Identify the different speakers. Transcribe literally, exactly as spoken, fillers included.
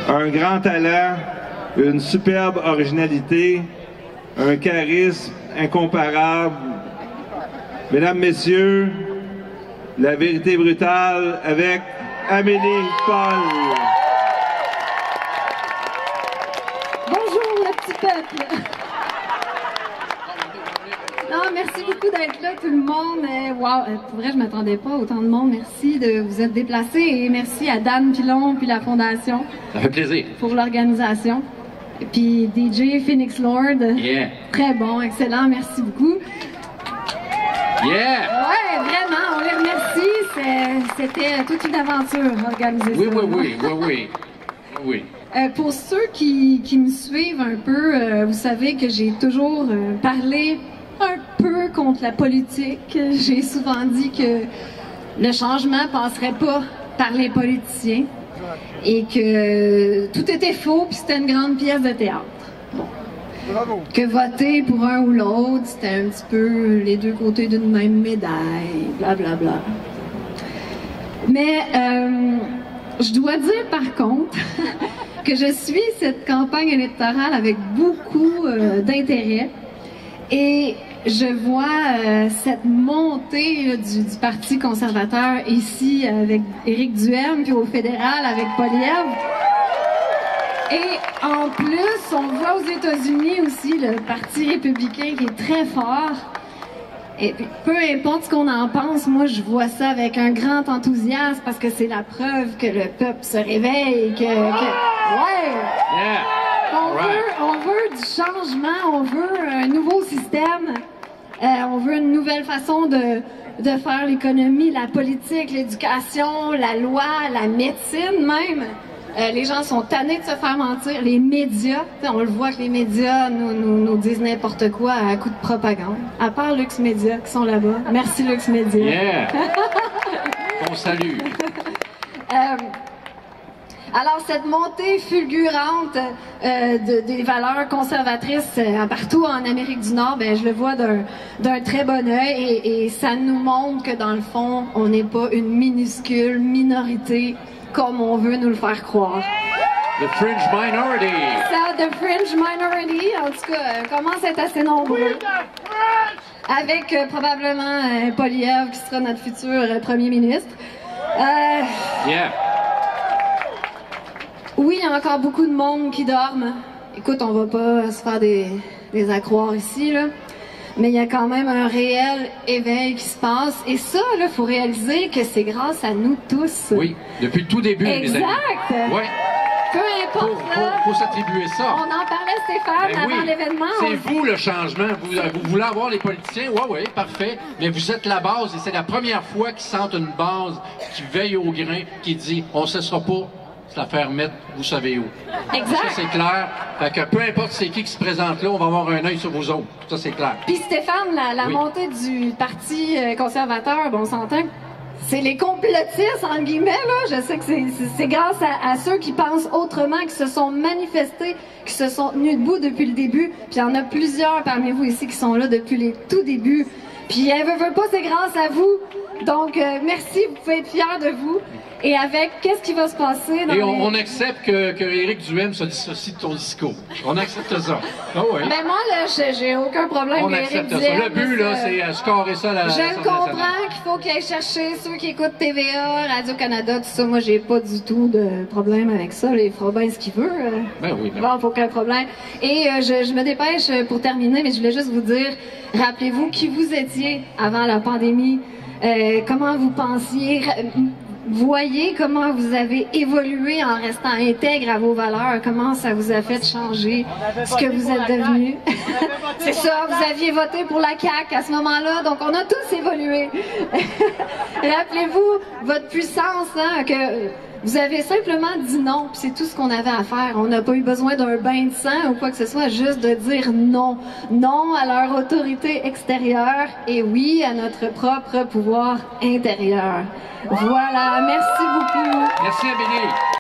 Speaker 1: un grand talent, une superbe originalité, un charisme incomparable. Mesdames, Messieurs, la vérité brutale avec Amélie Paul.
Speaker 2: Bonjour le petit peuple. Non, merci beaucoup d'être là tout le monde. Wow, pour vrai, je m'attendais pas à autant de monde. Merci de vous être déplacés et merci à Dan Pilon puis la Fondation.
Speaker 3: Ça fait plaisir.
Speaker 2: Pour l'organisation. Puis D J Phoenix Lord.
Speaker 3: Yeah.
Speaker 2: Très bon, excellent, merci beaucoup.
Speaker 3: Yeah!
Speaker 2: Ouais, vraiment, on les remercie. C'était toute une aventure organiser
Speaker 3: oui,
Speaker 2: ça.
Speaker 3: Oui, oui, oui, oui, oui.
Speaker 2: Euh, pour ceux qui, qui me suivent un peu, euh, vous savez que j'ai toujours euh, parlé un peu contre la politique. J'ai souvent dit que le changement passerait pas par les politiciens et que tout était faux puis c'était une grande pièce de théâtre. Bon. Que voter pour un ou l'autre, c'était un petit peu les deux côtés d'une même médaille, blablabla. Bla, bla. Mais euh, je dois dire par contre que je suis cette campagne électorale avec beaucoup euh, d'intérêt et je vois euh, cette montée là, du, du Parti conservateur ici avec Éric Duhem puis au fédéral avec Poilievre. Et en plus, on voit aux États-Unis aussi le Parti républicain qui est très fort. Et puis, peu importe ce qu'on en pense, moi je vois ça avec un grand enthousiasme parce que c'est la preuve que le peuple se réveille, que... que ouais!
Speaker 3: Yeah.
Speaker 2: On,
Speaker 3: Right.
Speaker 2: veut, on veut du changement, on veut un nouveau système, euh, on veut une nouvelle façon de, de faire l'économie, la politique, l'éducation, la loi, la médecine même. Euh, les gens sont tannés de se faire mentir. Les médias, on le voit que les médias nous, nous, nous disent n'importe quoi à coup de propagande. À part Lux Média qui sont là-bas. Merci Lux Média.
Speaker 3: Yeah! On salue.
Speaker 2: euh, alors cette montée fulgurante euh, de, des valeurs conservatrices euh, partout en Amérique du Nord, ben, je le vois d'un, d'un très bon œil et, et ça nous montre que dans le fond, on n'est pas une minuscule minorité comme on veut nous le faire croire.
Speaker 3: The fringe minority.
Speaker 2: Ça, the fringe minority, en tout cas, euh, commence à être assez nombreux. Avec euh, probablement euh, Poilievre qui sera notre futur euh, premier ministre. Euh,
Speaker 3: Yeah.
Speaker 2: oui, il y a encore beaucoup de monde qui dorment. Écoute, on va pas se faire des, des accroires ici, là. Mais il y a quand même un réel éveil qui se passe. Et ça, il faut réaliser que c'est grâce à nous tous.
Speaker 3: Oui, depuis le tout début,
Speaker 2: exact.
Speaker 3: mes amis. Ouais.
Speaker 2: Peu importe,
Speaker 3: faut,
Speaker 2: là.
Speaker 3: faut, faut s'attribuer ça.
Speaker 2: On en parlait, Stéphane,
Speaker 3: Ben
Speaker 2: avant
Speaker 3: oui.
Speaker 2: l'événement.
Speaker 3: C'est
Speaker 2: on...
Speaker 3: vous le changement. Vous, vous voulez avoir les politiciens? Oui, oui, parfait. Mais vous êtes la base et c'est la première fois qu'ils sentent une base qui veille au grain, qui dit on ne cessera pas de la faire mettre, vous savez où.
Speaker 2: Exact.
Speaker 3: Ça, c'est clair. Fait que peu importe c'est qui qui se présente là, on va avoir un œil sur vous autres. Ça, c'est clair.
Speaker 2: Puis Stéphane, la, la
Speaker 3: oui.
Speaker 2: montée du Parti conservateur, bon, on s'entend que c'est les complotistes, entre guillemets, là. Je sais que c'est, c'est grâce à, à ceux qui pensent autrement, qui se sont manifestés, qui se sont tenus debout depuis le début. Puis il y en a plusieurs parmi vous ici qui sont là depuis les tout débuts. Puis elle veut, veut pas, c'est grâce à vous. Donc, euh, merci, vous pouvez être fiers de vous. Et avec, qu'est-ce qui va se passer dans
Speaker 3: Et on,
Speaker 2: les...
Speaker 3: on accepte que, que Éric Duhem se dissocie de ton discours. On accepte ça. Ah oui.
Speaker 2: Ben moi, là, j'ai, j'ai aucun problème
Speaker 3: On
Speaker 2: avec Éric
Speaker 3: accepte ça.
Speaker 2: Duhem.
Speaker 3: Le but, là, c'est à scorer ça à la
Speaker 2: Je le comprends qu'il faut qu'il aille chercher ceux qui écoutent T V A, Radio-Canada, tout ça. Moi, j'ai pas du tout de problème avec ça. Il fera bien ce qu'il veut.
Speaker 3: Ben oui, ben
Speaker 2: bon, faut aucun problème. Et euh, je, je me dépêche pour terminer, mais je voulais juste vous dire, rappelez-vous qui vous étiez avant la pandémie, euh, comment vous pensiez... Voyez comment vous avez évolué en restant intègre à vos valeurs, comment ça vous a fait changer ce que vous êtes devenu. C'est ça, vous aviez voté pour la C A Q à ce moment-là, donc on a tous évolué. Rappelez-vous votre puissance, hein, que vous avez simplement dit non, puis c'est tout ce qu'on avait à faire. On n'a pas eu besoin d'un bain de sang ou quoi que ce soit, juste de dire non. Non à leur autorité extérieure et oui à notre propre pouvoir intérieur. Voilà, merci beaucoup.
Speaker 3: Merci Amélie.